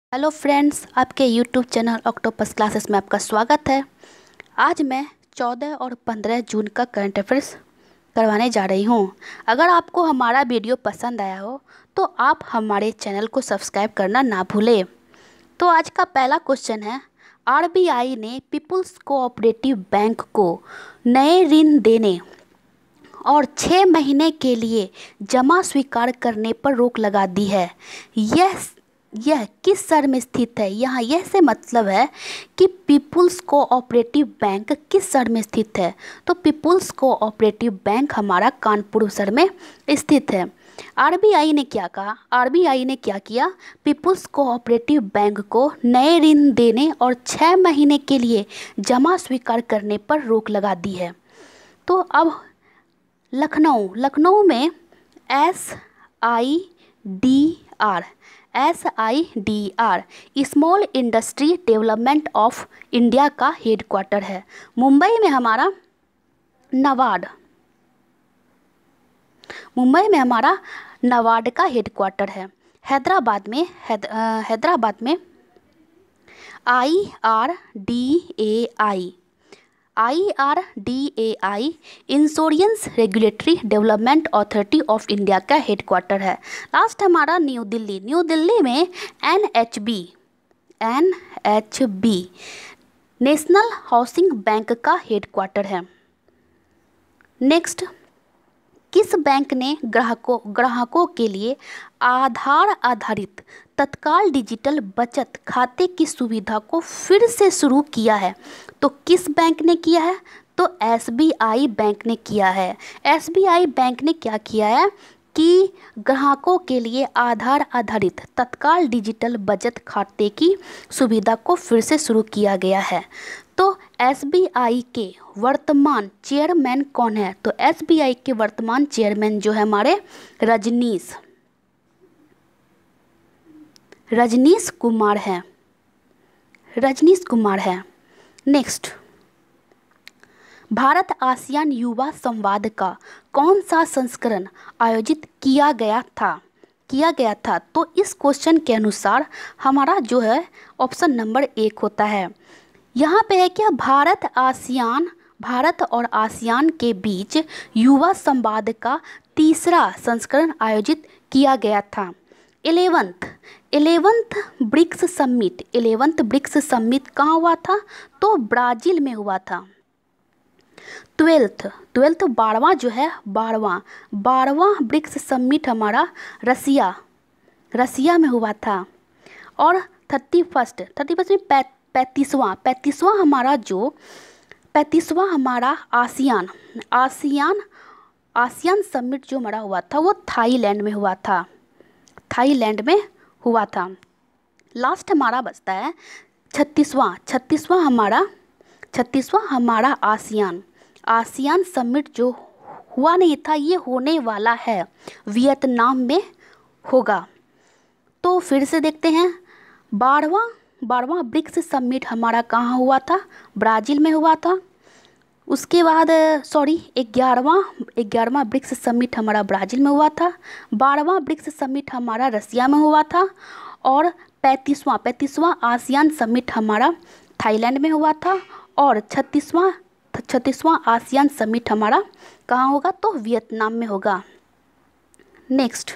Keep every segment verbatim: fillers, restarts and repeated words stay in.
Hello friends, आपके YouTube channel octopus classes में आपका स्वागत है। आज मैं चौदह और पंद्रह जून का करंट अफेयर्स करवाने जा रही हूँ। अगर आपको हमारा वीडियो पसंद आया हो तो आप हमारे चैनल को सब्सक्राइब करना ना भूलें। तो आज का पहला क्वेश्चन है, आरबीआई ने पीपुल्स कोऑपरेटिव बैंक को नए ऋण देने और छः महीने के लिए जमा स्वीकार करने पर रोक लगा दी है। यह यह किस शहर में स्थित है? यहाँ यह से मतलब है कि पीपुल्स कोऑपरेटिव बैंक किस शहर में स्थित है। तो पीपुल्स कोऑपरेटिव बैंक हमारा कानपुर शहर में स्थित है। आरबीआई ने क्या कहा? आरबीआई ने क्या किया? पीपुल्स कोऑपरेटिव बैंक को नए ऋण देने और छः महीने के लिए जमा स्वीकार करने पर रोक लगा दी है। तो अब लखनऊ लखनऊ में S I D R S I D R small industry development of India का हेडक्वार्टर है। मुंबई में हमारा नबार्ड मुंबई में हमारा नबार्ड का हेडक्वार्टर है। हैदराबाद में हैद, हैदराबाद में I R D A I I R D A I insurance regulatory development authority of India का हेडक्वार्टर है। लास्ट हमारा न्यू दिल्ली न्यू दिल्ली में N H B N H B national housing bank का हेडक्वार्टर है। नेक्स्ट, किस bank ने ग्राहकों ग्राहकों के लिए आधार आधारित तत्काल डिजिटल बचत खाते की सुविधा को फिर से शुरू किया है? तो किस बैंक ने किया है? तो एस बी आई बैंक ने किया है। एस बी आई बैंक ने क्या किया है कि ग्राहकों के लिए आधार आधारित तत्काल डिजिटल बचत खाते की सुविधा को फिर से शुरू किया गया है। तो एस बी आई के वर्तमान चेयरमैन कौन है? तो एस बी आई के वर्तमान चेयरमैन जो है हमारे रजनीश रजनीश कुमार है रजनीश कुमार है। नेक्स्ट, भारत आसियान युवा संवाद का कौन सा संस्करण आयोजित किया गया था किया गया था तो इस क्वेश्चन के अनुसार हमारा जो है ऑप्शन नंबर एक होता है। यहाँ पे है क्या? भारत आसियान भारत और आसियान के बीच युवा संवाद का तीसरा संस्करण आयोजित किया गया था। Eleventh eleventh BRICS summit eleventh BRICS summit कहाँ हुआ था? तो ब्राज़ील में हुआ था। ट्वेल्थ ट्वेल्थ बारहवां जो है बारहवां बारहवां ब्रिक्स समिट हमारा रसिया रसिया में हुआ था। और थर्टी फर्स्ट थर्टी फर्स्ट में पै, पैंतीसवां पैंतीसवां हमारा जो पैंतीसवां हमारा आसियान आसियान आसियान समिट जो हमारा हुआ था वो थाईलैंड में हुआ था थाईलैंड में हुआ था। लास्ट हमारा बचता है छत्तीसवां छत्तीसवां हमारा छत्तीसवां हमारा आसियान आसियान समिट जो हुआ नहीं था ये होने वाला है, वियतनाम में होगा। तो फिर से देखते हैं, बारहवां बारहवां ब्रिक्स समिट हमारा कहाँ हुआ था? ब्राज़ील में हुआ था। उसके बाद सॉरी ग्यारहवां ग्यारहवां ब्रिक्स समिट हमारा ब्राज़ील में हुआ था। बारहवां ब्रिक्स समिट हमारा रसिया में हुआ था। और पैंतीसवां पैंतीसवां आसियान समिट हमारा थाईलैंड में हुआ था। और छत्तीसवां छत्तीसवां आसियान समिट हमारा कहाँ होगा? तो वियतनाम में होगा। नेक्स्ट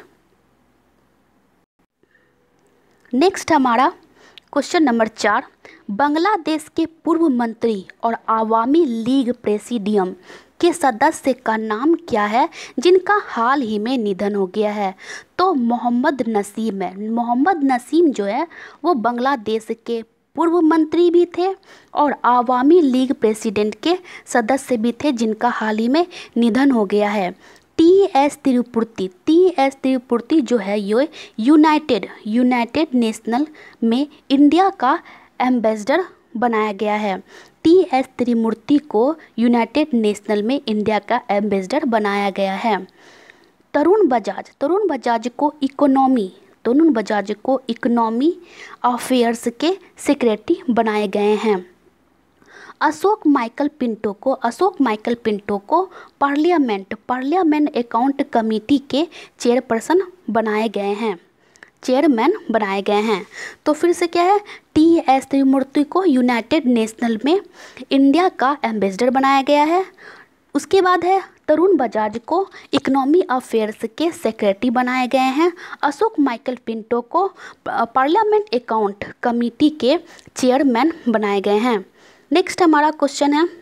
नेक्स्ट हमारा क्वेश्चन नंबर चार, बांग्लादेश के पूर्व मंत्री और आवामी लीग प्रेसिडियम के सदस्य का नाम क्या है जिनका हाल ही में निधन हो गया है? तो मोहम्मद नसीम है। मोहम्मद नसीम जो है वो बांग्लादेश के पूर्व मंत्री भी थे और आवामी लीग प्रेसिडेंट के सदस्य भी थे जिनका हाल ही में निधन हो गया है। T S Tirupurti T S Tirupurti जो है ये यूनाइटेड यूनाइटेड नेशनल में इंडिया का एम्बेसडर बनाया गया है। टी एस तिरुमूर्ति को यूनाइटेड नेशनल में इंडिया का एम्बेसडर बनाया गया है। तरुण बजाज तरुण बजाज को इकोनॉमी तरुण बजाज को इकोनॉमी अफेयर्स के सेक्रेटरी बनाए गए हैं। अशोक माइकल पिंटो को अशोक माइकल पिंटो को पार्लियामेंट पार्लियामेंट अकाउंट कमेटी के चेयरपर्सन बनाए गए हैं। चेयरमैन बनाए गए हैं। तो फिर से क्या है, टी एस त्रिमूर्ति को यूनाइटेड नेशनल में इंडिया का एम्बेसडर बनाया गया है। उसके बाद है तरुण बजाज को इकोनॉमी अफेयर्स के सेक्रेटरी बनाए गए हैं। अशोक माइकल पिंटो को पार्लियामेंट अकाउंट कमेटी के चेयरमैन बनाए गए हैं। नेक्स्ट हमारा क्वेश्चन है,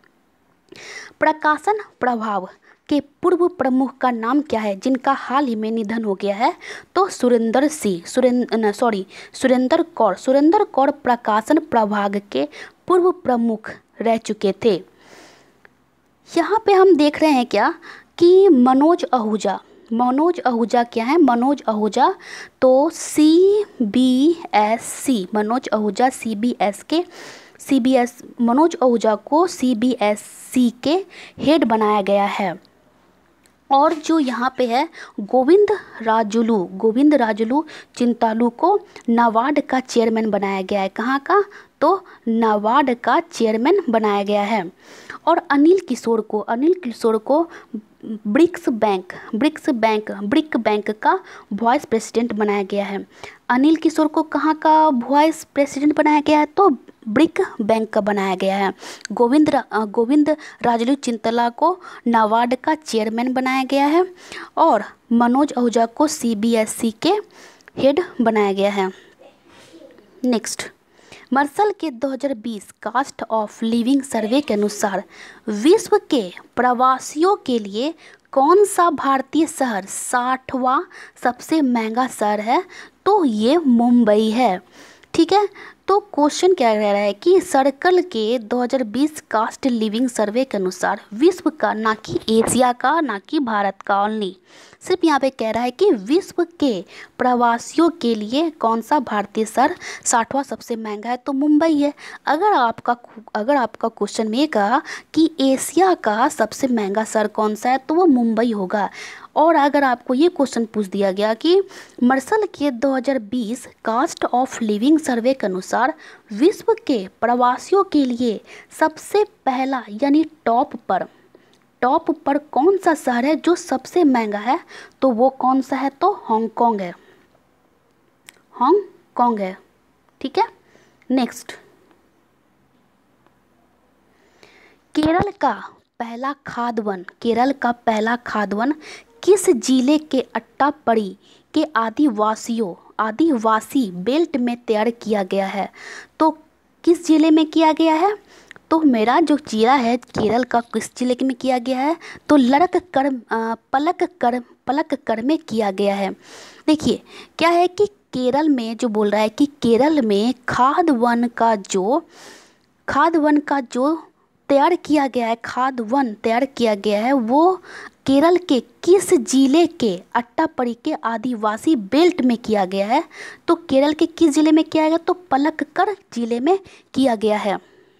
प्रकाशन प्रभाव के पूर्व प्रमुख का नाम क्या है जिनका हाल ही में निधन हो गया है? तो सुरेंद्र सिंह सुरेंद्र सॉरी सुरेंद्र कौर सुरेंद्र कौर प्रकाशन प्रभाग के पूर्व प्रमुख रह चुके थे। यहाँ पे हम देख रहे हैं क्या कि मनोज आहूजा मनोज आहूजा क्या है, मनोज आहूजा तो C B S C Manoj Ahuja C B S के C B S Manoj Ahuja को सी बी एस सी के हेड बनाया गया है। और जो यहाँ पे है गोविंद राजुलू गोविंद राजुलू चिंतालू को नाबार्ड का चेयरमैन बनाया गया है। कहाँ का? तो नाबार्ड का चेयरमैन बनाया गया है। और अनिल किशोर को अनिल किशोर को BRICS bank BRICS bank BRIC bank का वाइस प्रेसिडेंट बनाया गया है। अनिल किशोर को कहाँ का वाइस प्रेसिडेंट बनाया गया है? तो ब्रिक बैंक का बनाया गया है। गोविंद रा, गोविंद राजलू चिंतला को नाबार्ड का चेयरमैन बनाया गया है। और मनोज आहूजा को सी बी एस ई के हेड बनाया गया है। नेक्स्ट, मर्सल के दो हज़ार बीस कास्ट ऑफ लिविंग सर्वे के अनुसार विश्व के प्रवासियों के लिए कौन सा भारतीय शहर साठवां सबसे महंगा शहर है? तो ये मुंबई है। ठीक है, तो क्वेश्चन क्या कह रहा है कि सर्कल के दो हज़ार बीस कास्ट लिविंग सर्वे के अनुसार विश्व का, ना कि एशिया का, ना कि भारत का ओनली, सिर्फ यहाँ पे कह रहा है कि विश्व के प्रवासियों के लिए कौन सा भारतीय शहर साठवां सबसे महंगा है? तो मुंबई है। अगर आपका अगर आपका क्वेश्चन में कहा कि एशिया का सबसे महंगा शहर कौन सा है, तो वो मुंबई होगा। और अगर आपको ये क्वेश्चन पूछ दिया गया कि मर्सल के दो हज़ार बीस कास्ट ऑफ लिविंग सर्वे के अनुसार विश्व के प्रवासियों के लिए सबसे पहला यानी टॉप पर टॉप पर कौन सा शहर है जो सबसे महंगा है? तो वो कौन सा है? तो हांगकांग है हांगकांग है ठीक है। नेक्स्ट, केरल का पहला खाद वन केरल का पहला खाद वन किस जिले के अट्टापड़ी के आदिवासियों आदिवासी बेल्ट में तैयार किया गया है? तो किस जिले में किया गया है? तो मेरा जो जिला है केरल का किस जिले में किया गया है? तो लड़क कर पलक कर पलक कर में किया गया है। देखिए क्या है कि केरल में जो बोल रहा है कि केरल में खाद वन का जो खाद वन का जो तैयार किया गया है खाद वन तैयार किया गया है वो केरल के किस जिले के अट्टापड़ी के आदिवासी बेल्ट में किया गया है? तो केरल के किस जिले में किया गया? तो पलक्कड़ जिले में किया गया है।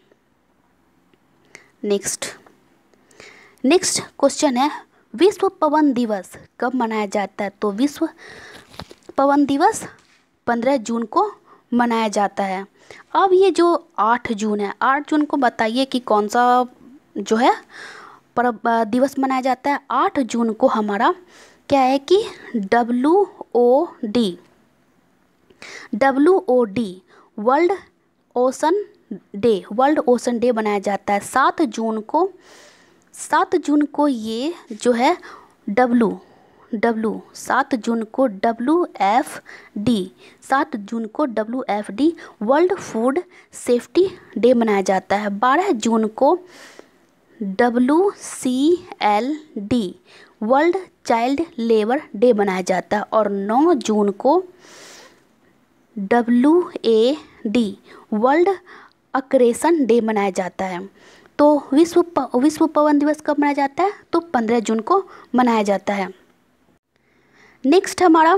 नेक्स्ट नेक्स्ट क्वेश्चन है, विश्व पवन दिवस कब मनाया जाता है? तो विश्व पवन दिवस पंद्रह जून को मनाया जाता है। अब ये जो आठ जून है, आठ जून को बताइए कि कौन सा जो है पर दिवस मनाया जाता है? आठ जून को हमारा क्या है कि W O D W O D world ocean day world ocean day बनाया जाता है। सात जून को सात जून को ये जो है डब्लू डब्लू सात जून को डब्ल्यू एफ डी सात जून को W F D world food safety day मनाया जाता है। बारह जून को W C L D world child labour day मनाया जाता है। और नौ जून को W A D world accreditation day मनाया जाता है। तो विश्व प, विश्व पवन दिवस कब मनाया जाता है? तो पंद्रह जून को मनाया जाता है। नेक्स्ट हमारा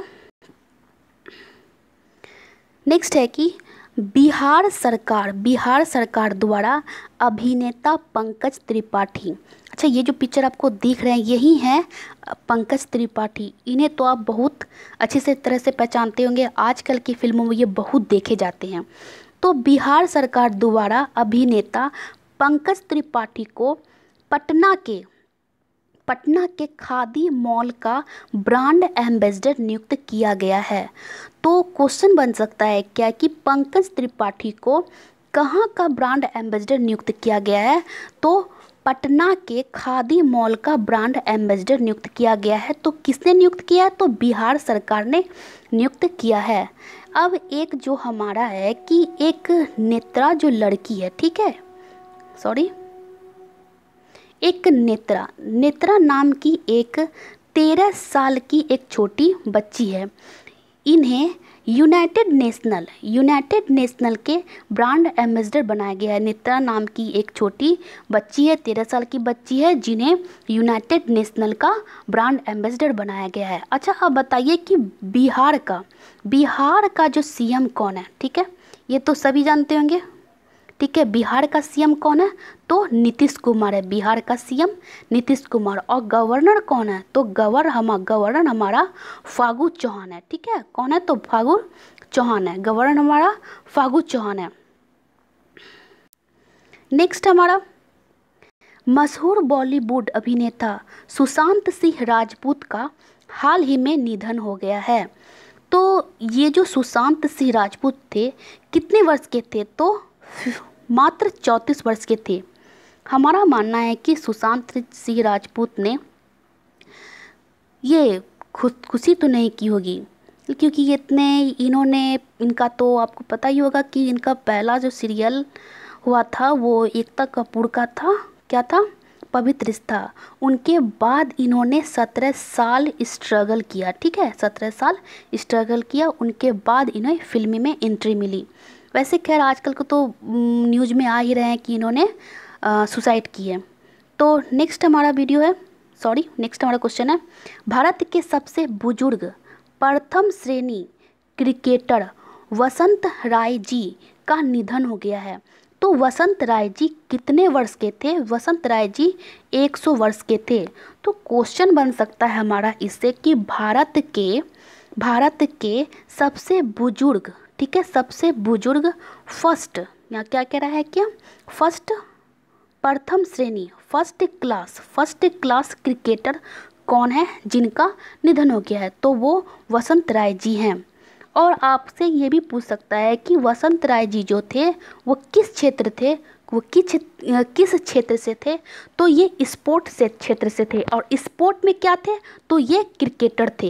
नेक्स्ट है कि बिहार सरकार बिहार सरकार द्वारा अभिनेता पंकज त्रिपाठी, अच्छा ये जो पिक्चर आपको दिख रहे हैं यही हैं पंकज त्रिपाठी। इन्हें तो आप बहुत अच्छे से तरह से पहचानते होंगे, आजकल की फिल्मों में ये बहुत देखे जाते हैं। तो बिहार सरकार द्वारा अभिनेता पंकज त्रिपाठी को पटना के पटना के खादी मॉल का ब्रांड एम्बेसडर नियुक्त किया गया है। तो क्वेश्चन बन सकता है क्या कि पंकज त्रिपाठी को कहाँ का ब्रांड एम्बेसडर नियुक्त किया गया है? तो पटना के खादी मॉल का ब्रांड एम्बेसडर नियुक्त किया गया है। तो किसने नियुक्त किया है? तो बिहार सरकार ने नियुक्त किया है। अब एक जो हमारा है कि एक नेत्रा जो लड़की है, ठीक है, सॉरी एक नेत्रा नेत्रा नाम की एक तेरह साल की एक छोटी बच्ची है। इन्हें यूनाइटेड नेशनल यूनाइटेड नेशनल के ब्रांड एम्बेसडर बनाया गया है। नेत्रा नाम की एक छोटी बच्ची है, तेरह साल की बच्ची है, जिन्हें यूनाइटेड नेशनल का ब्रांड एम्बेसडर बनाया गया है। अच्छा, अब बताइए कि बिहार का बिहार का जो सीएम कौन है? ठीक है, ये तो सभी जानते होंगे। ठीक है, बिहार का सीएम कौन है? तो नीतीश कुमार है बिहार का सीएम, नीतीश कुमार। और गवर्नर कौन है? तो गवर्नर हम गवर्नर हमारा फागू चौहान है। ठीक है, कौन है? तो फागू चौहान है, गवर्नर हमारा फागू चौहान है। नेक्स्ट हमारा मशहूर बॉलीवुड अभिनेता सुशांत सिंह राजपूत का हाल ही में निधन हो गया है। तो ये जो सुशांत सिंह राजपूत थे कितने वर्ष के थे? तो मात्र चौंतीस वर्ष के थे। हमारा मानना है कि सुशांत सिंह राजपूत ने ये खुद खुशी तो नहीं की होगी, क्योंकि ये इतने इन्होंने इनका तो आपको पता ही होगा कि इनका पहला जो सीरियल हुआ था वो एकता कपूर का था। क्या था? पवित्र रिश्ता। उनके बाद इन्होंने सत्रह साल स्ट्रगल किया। ठीक है, सत्रह साल स्ट्रगल किया, उनके बाद इन्हें फिल्म में एंट्री मिली। वैसे खैर आजकल को तो न्यूज़ में आ ही रहे हैं कि इन्होंने सुसाइड की है। तो नेक्स्ट हमारा वीडियो है सॉरी नेक्स्ट हमारा क्वेश्चन है, भारत के सबसे बुजुर्ग प्रथम श्रेणी क्रिकेटर वसंत राय जी का निधन हो गया है। तो वसंत राय जी कितने वर्ष के थे? वसंत राय जी सौ वर्ष के थे। तो क्वेश्चन बन सकता है हमारा इससे कि भारत के भारत के सबसे बुजुर्ग, ठीक है, सबसे बुजुर्ग फर्स्ट, यहाँ क्या कह रहा है क्या? फर्स्ट प्रथम श्रेणी first class first class cricketer कौन है जिनका निधन हो गया है? तो वो वसंत राय जी हैं। और आपसे ये भी पूछ सकता है कि वसंत राय जी जो थे वो किस क्षेत्र थे, वो किस किस क्षेत्र से थे? तो ये स्पोर्ट से क्षेत्र से थे। और स्पोर्ट में क्या थे? तो ये क्रिकेटर थे।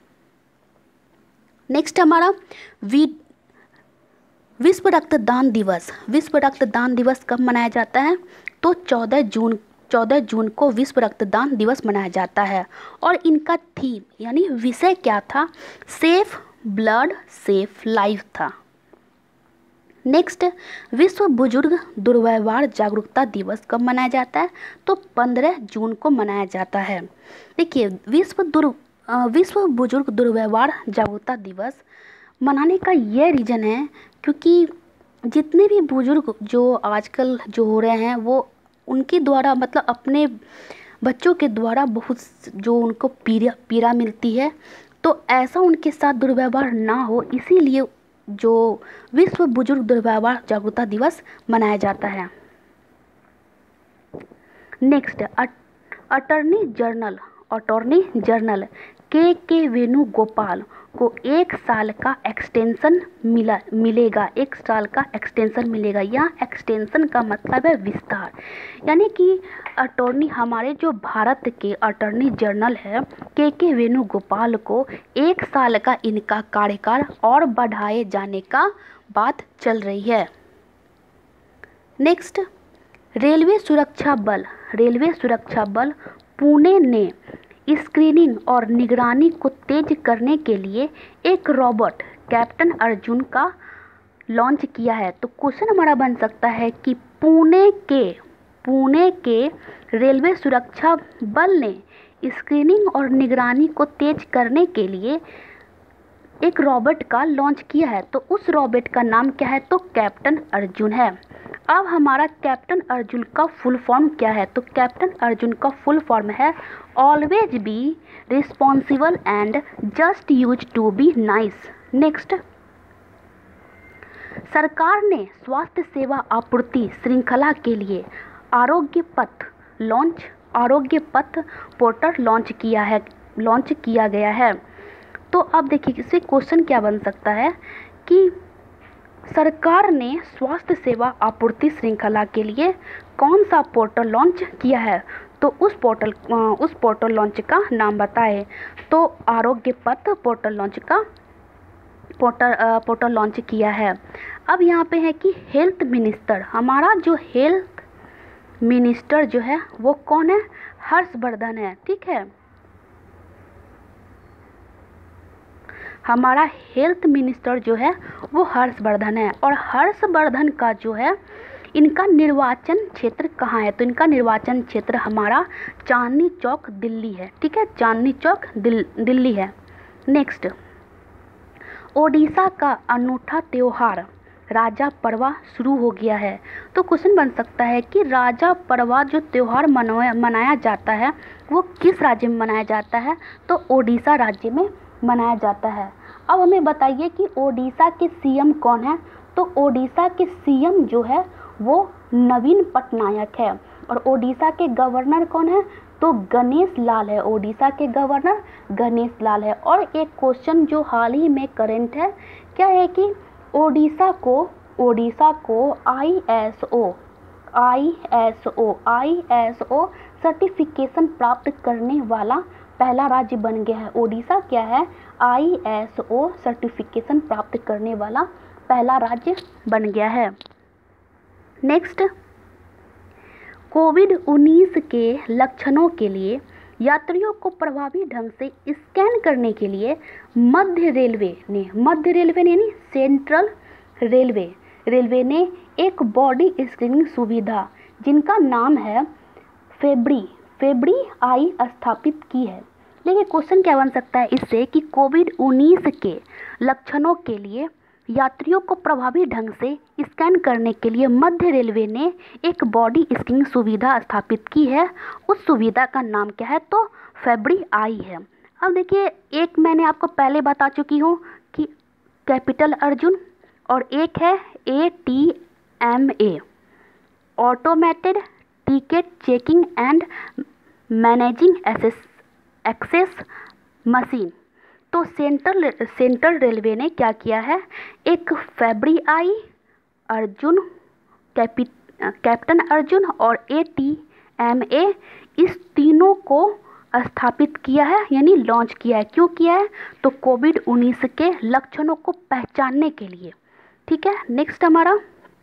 नेक्स्ट हमारा वी विश्व रक्तदान दिवस विश्व रक्तदान दिवस कब मनाया जाता है? तो चौदह जून चौदह जून को विश्व रक्तदान दिवस मनाया जाता है। और इनका थीम यानी विषय क्या था? सेफ ब्लड सेफ लाइफ था। नेक्स्ट विश्व बुजुर्ग दुर्व्यवहार जागरूकता दिवस कब मनाया जाता है? तो पंद्रह जून को मनाया जाता है। देखिए, विश्व दुर विश्व बुजुर्ग दुर्व्यवहार जागरूकता दिवस मनाने का ये रीज़न है क्योंकि जितने भी बुजुर्ग जो आजकल जो हो रहे हैं वो उनके द्वारा मतलब अपने बच्चों के द्वारा बहुत जो उनको पीड़ा पीड़ा मिलती है, तो ऐसा उनके साथ दुर्व्यवहार ना हो, इसीलिए जो विश्व बुजुर्ग दुर्व्यवहार जागरूकता दिवस मनाया जाता है। Next attorney general attorney general K K Venugopal को एक साल का एक्सटेंशन मिला मिलेगा एक साल का एक्सटेंशन मिलेगा। यहाँ एक्सटेंशन का मतलब है विस्तार, यानी कि अटॉर्नी हमारे जो भारत के अटॉर्नी जनरल है के के वेणुगोपाल को एक साल का इनका कार्यकाल और बढ़ाए जाने का बात चल रही है। नेक्स्ट रेलवे सुरक्षा बल रेलवे सुरक्षा बल पुणे ने स्क्रीनिंग और निगरानी को तेज करने के लिए एक रोबोट कैप्टन अर्जुन का लॉन्च किया है। तो क्वेश्चन हमारा बन सकता है कि पुणे के पुणे के रेलवे सुरक्षा बल ने स्क्रीनिंग और निगरानी को तेज करने के लिए एक रोबोट का लॉन्च किया है। तो उस रोबोट का नाम क्या है? तो कैप्टन अर्जुन है। अब हमारा कैप्टन अर्जुन का फुल फॉर्म क्या है? तो कैप्टन अर्जुन का फुल फॉर्म है always be responsible and just use to be nice. Next सरकार ने स्वास्थ्य सेवा आपूर्ति श्रृंखला के लिए आरोग्य पथ लॉन्च आरोग्य पथ पोर्टल लॉन्च किया है लॉन्च किया गया है। तो अब देखिए इससे क्वेश्चन क्या बन सकता है कि सरकार ने स्वास्थ्य सेवा आपूर्ति श्रृंखला के लिए कौन सा पोर्टल लॉन्च किया है, तो उस पोर्टल उस पोर्टल लॉन्च का नाम बताएं। तो आरोग्य पथ पोर्टल लॉन्च का पोर्टल पोर्टल लॉन्च किया है। अब यहाँ पे है कि हेल्थ मिनिस्टर, हमारा जो हेल्थ मिनिस्टर जो है वो कौन है, हर्षवर्धन है। ठीक है, हमारा हेल्थ मिनिस्टर जो है वो हर्षवर्धन है। और हर्षवर्धन का जो है इनका निर्वाचन क्षेत्र कहाँ है, तो इनका निर्वाचन क्षेत्र हमारा चांदनी चौक दिल्ली है। ठीक है, चांदनी चौक दिल, दिल्ली है। नेक्स्ट, ओडिशा का अनूठा त्योहार राजा परवा शुरू हो गया है। तो क्वेश्चन बन सकता है कि राजा परवा जो त्यौहार मनाया मनाया जाता है वो किस राज्य में मनाया जाता है, तो ओडिशा राज्य में मनाया जाता है। अब हमें बताइए कि ओडिशा के सीएम कौन है, तो ओडिशा के सीएम जो है वो नवीन पटनायक है। और ओडिशा के गवर्नर कौन है, तो गणेश लाल है। ओडिशा के गवर्नर गणेश लाल है। और एक क्वेश्चन जो हाल ही में करंट है क्या है कि ओडिशा को ओडिशा को I S O I S O I S O certification प्राप्त करने वाला पहला राज्य बन गया है। ओडिशा क्या है, आई एस ओ सर्टिफिकेशन प्राप्त करने वाला पहला राज्य बन गया है। नेक्स्ट, कोविड उन्नीस के लक्षणों के लिए यात्रियों को प्रभावी ढंग से स्कैन करने के लिए मध्य रेलवे ने मध्य रेलवे ने यानी सेंट्रल रेलवे रेलवे ने एक बॉडी स्क्रीनिंग सुविधा जिनका नाम है फेब्री फेब्री आई स्थापित की है। देखिए क्वेश्चन क्या बन सकता है इससे कि कोविड उन्नीस के लक्षणों के लिए यात्रियों को प्रभावी ढंग से स्कैन करने के लिए मध्य रेलवे ने एक बॉडी स्कैनिंग सुविधा स्थापित की है। उस सुविधा का नाम क्या है, तो फेब्री आई है। अब देखिए, एक मैंने आपको पहले बता चुकी हूँ कि कैपिटल अर्जुन, और एक है A T M A automated ticket checking and managing access machine. तो सेंट्रल सेंट्रल रेलवे ने क्या किया है, एक फेब्री आई, अर्जुन, कैपि कैप्टन अर्जुन और ए टी एम ए इस तीनों को स्थापित किया है यानी लॉन्च किया है। क्यों किया है, तो कोविड उन्नीस के लक्षणों को पहचानने के लिए। ठीक है, नेक्स्ट हमारा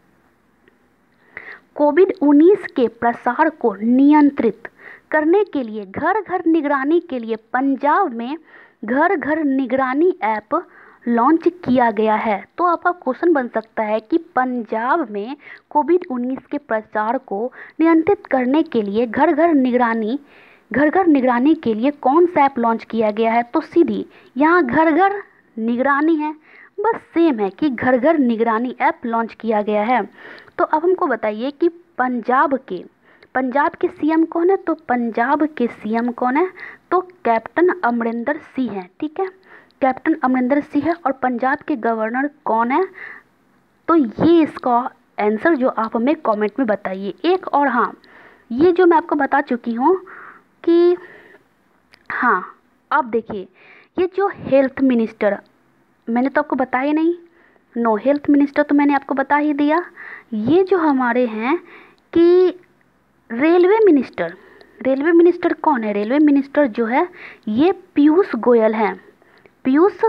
कोविड उन्नीस के प्रसार को नियंत्रित करने के लिए घर घर निगरानी के लिए पंजाब में घर घर निगरानी ऐप लॉन्च किया गया है। तो आपका क्वेश्चन बन सकता है कि पंजाब में कोविड उन्नीस के प्रसार को नियंत्रित करने के लिए घर घर निगरानी घर घर निगरानी के लिए कौन सा ऐप लॉन्च किया गया है, तो सीधी यहाँ घर घर निगरानी है, बस सेम है कि घर घर निगरानी ऐप लॉन्च किया गया है। तो अब हमको बताइए कि पंजाब के पंजाब के सीएम कौन है, तो पंजाब के सीएम कौन है, तो कैप्टन अमरिंदर सिंह है। ठीक है, कैप्टन अमरिंदर सिंह है। और पंजाब के गवर्नर कौन है, तो ये इसका आंसर जो आप हमें कमेंट में बताइए। एक और हाँ, ये जो मैं आपको बता चुकी हूँ कि हाँ, अब देखिए ये जो हेल्थ मिनिस्टर मैंने तो आपको बताया नहीं, नो हेल्थ मिनिस्टर तो मैंने आपको बता ही दिया। ये जो हमारे हैं कि रेलवे मिनिस्टर रेलवे मिनिस्टर कौन है, रेलवे मिनिस्टर जो है ये पीयूष गोयल हैं। पीयूष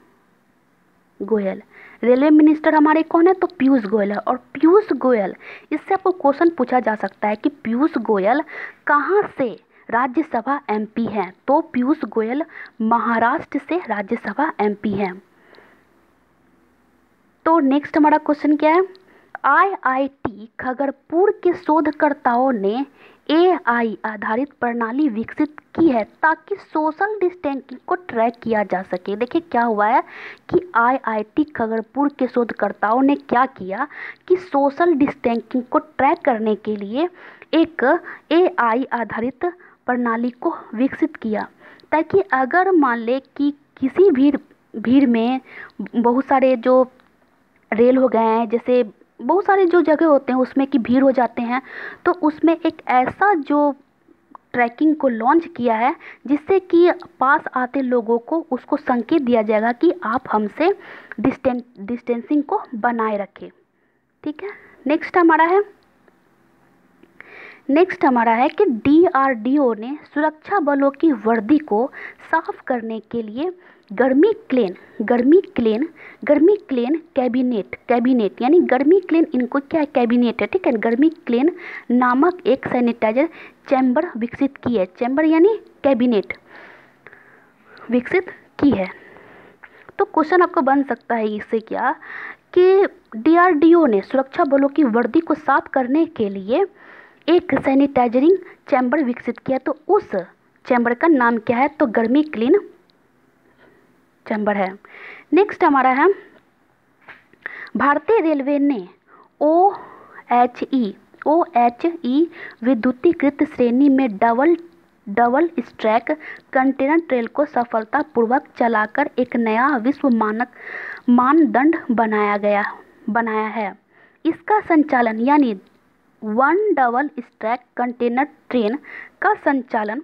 गोयल रेलवे मिनिस्टर हमारे कौन है, तो पीयूष गोयल है। और पीयूष गोयल, इससे आपको क्वेश्चन पूछा जा सकता है कि पीयूष गोयल कहाँ से राज्यसभा एमपी हैं, तो पीयूष गोयल महाराष्ट्र से राज्यसभा एमपी हैं। तो नेक्स्ट हमारा क्वेश्चन क्या है, आईआईटी खगड़पुर के शोधकर्ताओं ने एआई आधारित प्रणाली विकसित की है ताकि सोशल डिस्टेंसिंग को ट्रैक किया जा सके। देखिए क्या हुआ है कि आईआईटी खगड़पुर के शोधकर्ताओं ने क्या किया कि सोशल डिस्टेंसिंग को ट्रैक करने के लिए एक एआई आधारित प्रणाली को विकसित किया, ताकि अगर मान ले कि किसी भीड़ भीड़ में बहुत सारे जो रेल हो गए हैं, जैसे बहुत सारे जो जगह होते हैं उसमें कि भीड़ हो जाते हैं, तो उसमें एक ऐसा जो ट्रैकिंग को लॉन्च किया है, जिससे कि पास आते लोगों को उसको संकेत दिया जाएगा कि आप हमसे डिस्टेंस डिस्टेंसिंग को बनाए रखें। ठीक है, नेक्स्ट हमारा है नेक्स्ट हमारा है कि डी आर डी ओ ने सुरक्षा बलों की वर्दी को साफ करने के लिए गर्मी क्लेन गर्मी क्लेन गर्मी क्लेन कैबिनेट कैबिनेट यानी गर्मी क्लेन इनको क्या है, कैबिनेट है, ठीक है। गर्मी क्लेन नामक एक सैनिटाइजर चैम्बर विकसित की है, चैम्बर यानी कैबिनेट विकसित की है। तो क्वेश्चन आपको बन सकता है इससे क्या कि डी आर डी ओ ने सुरक्षा बलों की वर्दी को साफ करने के लिए एक सैनिटाइजरिंग चैम्बर विकसित किया, तो उस चैम्बर का नाम क्या है, तो गर्मी क्लीन चैम्बर है। नेक्स्ट हमारा है भारतीय रेलवे ने O H E O H E विद्युतीकृत श्रेणी में double double stack container train को सफलतापूर्वक चलाकर एक नया विश्व मानक मानदंड बनाया गया बनाया है। इसका संचालन यानी one double stack container train का संचालन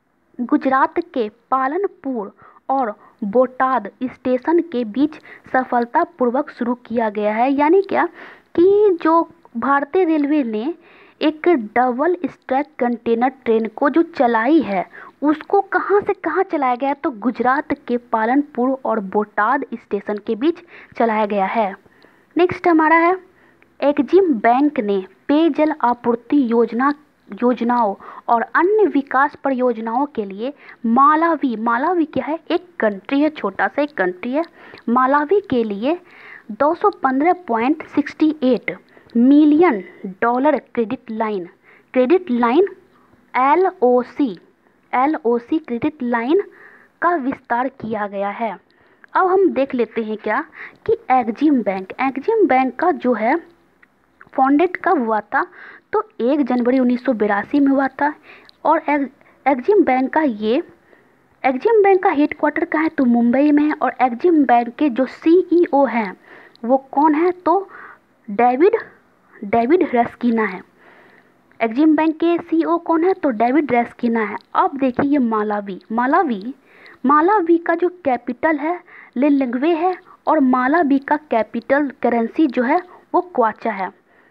गुजरात के पालनपुर और बोटाद स्टेशन के बीच सफलतापूर्वक शुरू किया गया है। यानी क्या कि जो भारतीय रेलवे ने एक डबल स्ट्रैक कंटेनर ट्रेन को जो चलाई है उसको कहाँ से कहाँ चलाया गया है, तो गुजरात के पालनपुर और बोटाद स्टेशन के बीच चलाया गया है। नेक्स्ट हमारा है एक्जिम बैंक ने पेयजल आपूर्ति योजना योजनाओं और अन्य विकास परियोजनाओं के लिए मालावी मालावी क्या है, एक कंट्री है, छोटा सा एक कंट्री है, मालावी के लिए दो सौ पंद्रह point six eight million dollar credit line credit line L O C L O C credit line का विस्तार किया गया है। अब हम देख लेते हैं क्या कि एक्जिम बैंक एक्जिम बैंक का जो है फाउंडेड कब हुआ था, तो एक जनवरी उन्नीस सौ बिरासी में हुआ था। और एक्जिम बैंक का ये एक्जिम बैंक का हेडक्वार्टर कहाँ है, तो मुंबई में है। और एक्जिम बैंक के जो सीईओ हैं वो कौन है, तो डेविड डेविड रेस्किना है। एक्जिम बैंक के सीईओ कौन है, तो डेविड रेस्किना है। अब देखिए ये मालावी मालावी मालावी का जो कैपिटल है लिलिंग्वे है, और मालावी का कैपिटल करेंसी जो है वो क्वाचा है।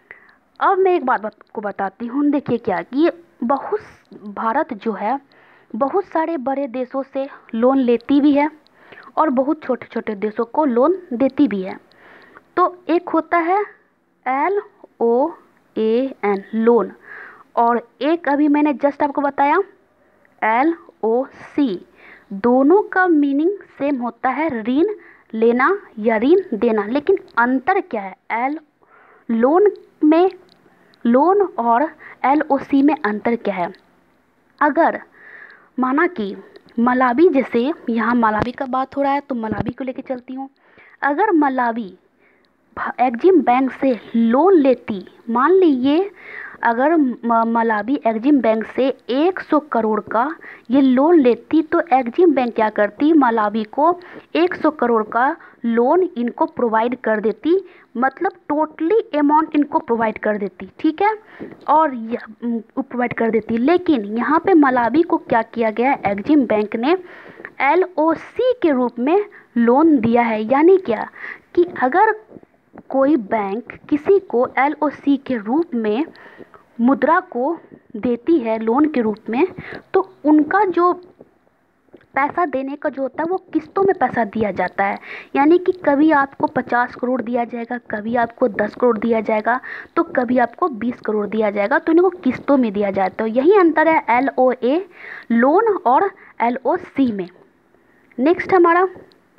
अब मैं एक बात को बताती हूँ, देखिए क्या कि ये बहुत भारत जो है बहुत सारे बड़े देशों से लोन लेती भी है और बहुत छोटे छोटे देशों को लोन देती भी है। तो एक होता है L O A N loan, और एक अभी मैंने जस्ट आपको बताया एल ओ सी। दोनों का मीनिंग सेम होता है, ऋण लेना या ऋण देना, लेकिन अंतर क्या है, एल लोन में लोन और एल ओ सी में अंतर क्या है। अगर माना कि मलावी, जैसे यहाँ मलावी का बात हो रहा है तो मलावी को लेके चलती हूँ। अगर मलावी एक्जिम बैंक से लोन लेती, मान लीजिए अगर मलावी एक्जिम बैंक से सौ करोड़ का ये लोन लेती, तो एक्जिम बैंक क्या करती, मलावी को सौ करोड़ का लोन इनको प्रोवाइड कर देती, मतलब टोटली अमाउंट इनको प्रोवाइड कर देती, ठीक है, और प्रोवाइड कर देती। लेकिन यहाँ पे मलावी को क्या किया गया, एक्जिम बैंक ने एल ओ सी के रूप में लोन दिया है। यानी क्या कि अगर कोई बैंक किसी को एल ओ सी के रूप में मुद्रा को देती है लोन के रूप में, तो उनका जो पैसा देने का जो होता है वो किस्तों में पैसा दिया जाता है। यानी कि कभी आपको पचास करोड़ दिया जाएगा, कभी आपको दस करोड़ दिया जाएगा, तो कभी आपको बीस करोड़ दिया जाएगा, तो इनको किस्तों में दिया जाता है। यही अंतर है एल ओ ए लोन और एल ओ सी में। नेक्स्ट हमारा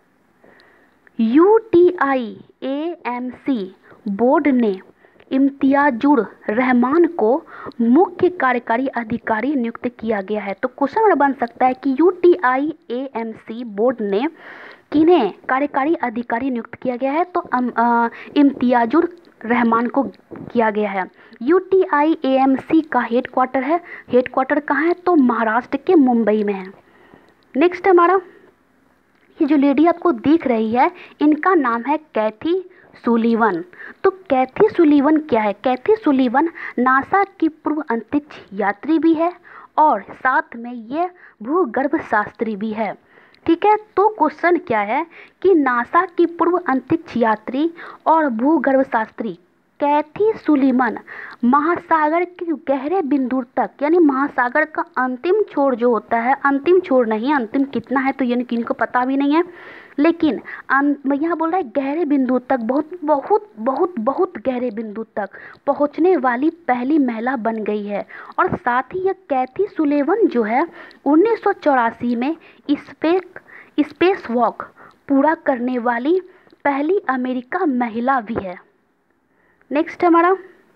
U T I A M C board ने इम्तियाजुर रहमान को मुख्य कार्यकारी अधिकारी नियुक्त किया गया है। तो क्वेश्चन बन सकता है कि U T I A M C board ने किन्हें कार्यकारी अधिकारी नियुक्त किया गया है, तो इम्तियाजुर रहमान को किया गया है। U T I A M C का हेडक्वार्टर है हेडक्वार्टर कहाँ है, तो महाराष्ट्र के मुंबई में है। नेक्स्ट हमारा ये जो लेडी आपको दिख रही है इनका नाम है कैथी सुलीवन। तो कैथी सुलीवन क्या है, कैथी सुलीवन नासा की पूर्व अंतरिक्ष यात्री भी है और साथ में ये भूगर्भ शास्त्री भी है। ठीक है, तो क्वेश्चन क्या है कि नासा की पूर्व अंतरिक्ष यात्री और भूगर्भ शास्त्री कैथी सुलीवन महासागर के गहरे बिंदु तक, यानी महासागर का अंतिम छोर जो होता है, अंतिम छोर नहीं, अंतिम कितना है तो यानी किनको पता भी नहीं है, लेकिन यहाँ बोल रहा है गहरे बिंदु तक, बहुत बहुत बहुत बहुत गहरे बिंदु तक पहुँचने वाली पहली महिला बन गई है। और साथ ही यह कैथी सुलीवन जो है उन्नीस सौ चौरासी में स्पेस स्पेस वॉक पूरा करने वाली पहली अमेरिका महिला भी है। नेक्स्ट हमारा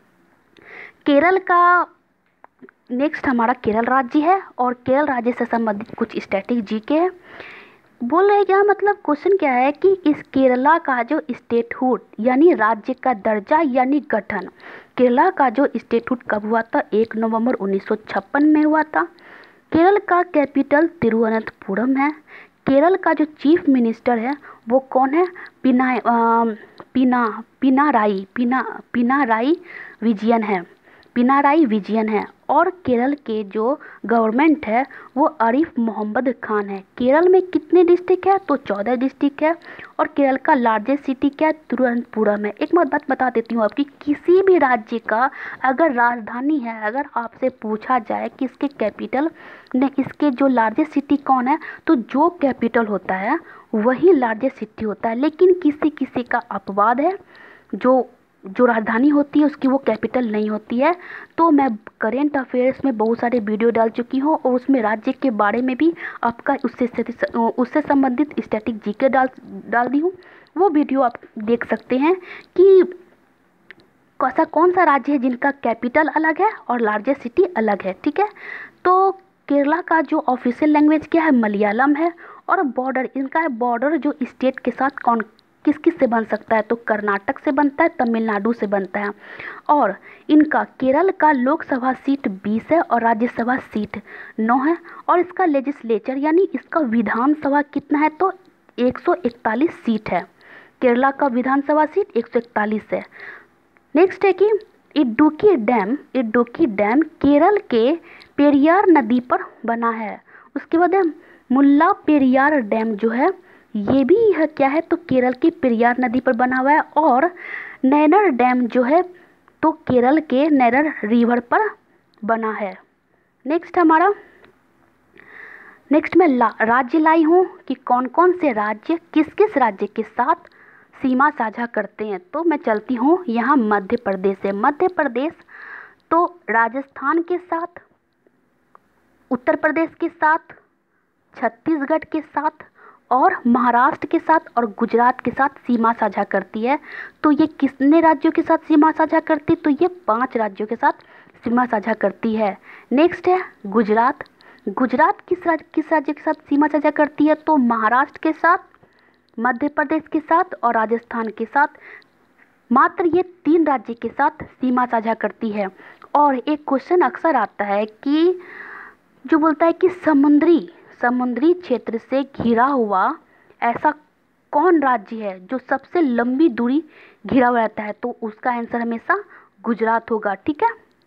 केरल का नेक्स्ट हमारा केरल राज्य है और केरल राज्य से संबंधित कुछ स्टैटिक जीके है। बोल रहे क्या मतलब क्वेश्चन क्या है कि इस केरला का जो स्टेटहुड यानी राज्य का दर्जा यानी गठन, केरला का जो स्टेटहुड कब हुआ था? एक नवंबर उन्नीस सौ छप्पन में हुआ था। केरल का कैपिटल तिरुवनंतपुरम है। केरल का जो चीफ मिनिस्टर है वो कौन है? पिना पिना पिनाराई पिना पिनाराई विजयन है पिनाराई विजयन है। और केरल के जो गवर्नमेंट है वो आरिफ मोहम्मद खान है। केरल में कितने डिस्ट्रिक्ट है? तो चौदह डिस्ट्रिक्ट है। और केरल का लार्जेस्ट सिटी क्या है? तिरुवनंतपुरम है। एक बात बता देती हूँ आपकी, किसी भी राज्य का अगर राजधानी है, अगर आपसे पूछा जाए कि इसके कैपिटल ने इसके जो लार्जेस्ट सिटी कौन है, तो जो कैपिटल होता है वही लार्जेस्ट सिटी होता है। लेकिन किसी किसी का अपवाद है, जो जो राजधानी होती है उसकी वो कैपिटल नहीं होती है। तो मैं करेंट अफेयर्स में बहुत सारे वीडियो डाल चुकी हूँ और उसमें राज्य के बारे में भी आपका उससे उससे संबंधित स्टैटिक जीके डाल डाल दी हूँ। वो वीडियो आप देख सकते हैं कि ऐसा कौन सा राज्य है जिनका कैपिटल अलग है और लार्जेस्ट सिटी अलग है। ठीक है, तो केरला का जो ऑफिशियल लैंग्वेज क्या है? मलयालम है। और बॉर्डर इनका है, बॉर्डर जो स्टेट के साथ कौन किस किस से बन सकता है? तो कर्नाटक से बनता है, तमिलनाडु से बनता है। और इनका केरल का लोकसभा सीट बीस है और राज्यसभा सीट नौ है। और इसका लेजिस्लेचर यानी इसका विधानसभा कितना है? तो एक सौ इकतालीस सीट है। केरला का विधानसभा सीट एक सौ इकतालीस है। नेक्स्ट है कि इडुक्की डैम इडुक्की डैम केरल के पेरियार नदी पर बना है। उसके बाद है मुल्ला पेरियार डैम जो है ये भी है क्या है? तो केरल की पेरियार नदी पर बना हुआ है। और नैनर डैम जो है तो केरल के नैनर रिवर पर बना है। नेक्स्ट हमारा नेक्स्ट मैं ला, राज्य लाई हूँ कि कौन कौन से राज्य किस किस राज्य के साथ सीमा साझा करते हैं। तो मैं चलती हूँ यहाँ मध्य प्रदेश से। मध्य प्रदेश तो राजस्थान के साथ, उत्तर प्रदेश के साथ, छत्तीसगढ़ के साथ और महाराष्ट्र के साथ और गुजरात के साथ सीमा साझा करती है। तो ये कितने राज्यों के साथ सीमा साझा करती है? तो ये पांच राज्यों के साथ सीमा साझा करती है। नेक्स्ट है गुजरात। गुजरात किस राज्य किस राज्य के साथ सीमा साझा करती है? तो महाराष्ट्र के साथ, मध्य प्रदेश के साथ और राजस्थान के साथ। मात्र ये तीन राज्य के साथ सीमा साझा करती है। और एक क्वेश्चन अक्सर आता है कि जो बोलता है कि समुद्री समुद्री क्षेत्र से घिरा हुआ ऐसा कौन राज्य है जो सबसे लंबी दूरी घिरा हुआ रहता है? तो उसका आंसर हमेशा गुजरात होगा। ठीक है,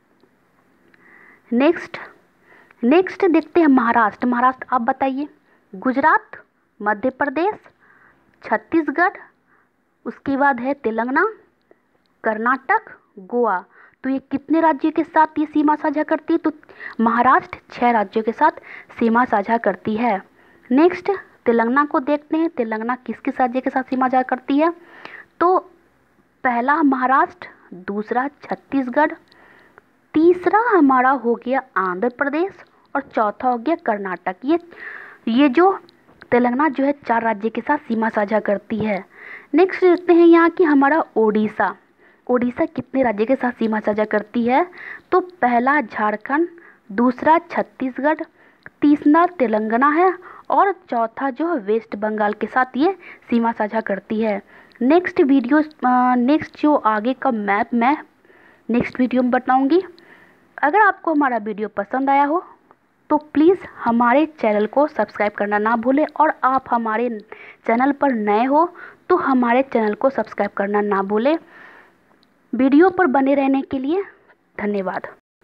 नेक्स्ट नेक्स्ट देखते हैं महाराष्ट्र। महाराष्ट्र आप बताइए। गुजरात, मध्य प्रदेश, छत्तीसगढ़, उसके बाद है तेलंगाना, कर्नाटक, गोवा। तो ये कितने राज्यों के साथ ये सीमा साझा करती है? तो महाराष्ट्र छह राज्यों के साथ सीमा साझा करती है। नेक्स्ट तेलंगाना को देखते हैं। तेलंगाना किस किस राज्य के साथ सीमा साझा करती है? तो पहला महाराष्ट्र, दूसरा छत्तीसगढ़, तीसरा हमारा हो गया आंध्र प्रदेश और चौथा हो गया कर्नाटक। ये ये जो तेलंगाना जो है चार राज्य के साथ सीमा साझा करती है। नेक्स्ट देखते हैं यहाँ की हमारा ओडिशा। ओडिशा कितने राज्य के साथ सीमा साझा करती है? तो पहला झारखंड, दूसरा छत्तीसगढ़, तीसरा तेलंगाना है और चौथा जो है वेस्ट बंगाल के साथ ये सीमा साझा करती है। नेक्स्ट वीडियो नेक्स्ट जो आगे का मैप मैं नेक्स्ट वीडियो में बताऊंगी। अगर आपको हमारा वीडियो पसंद आया हो तो प्लीज़ हमारे चैनल को सब्सक्राइब करना ना भूलें। और आप हमारे चैनल पर नए हो तो हमारे चैनल को सब्सक्राइब करना ना भूलें। वीडियो पर बने रहने के लिए धन्यवाद।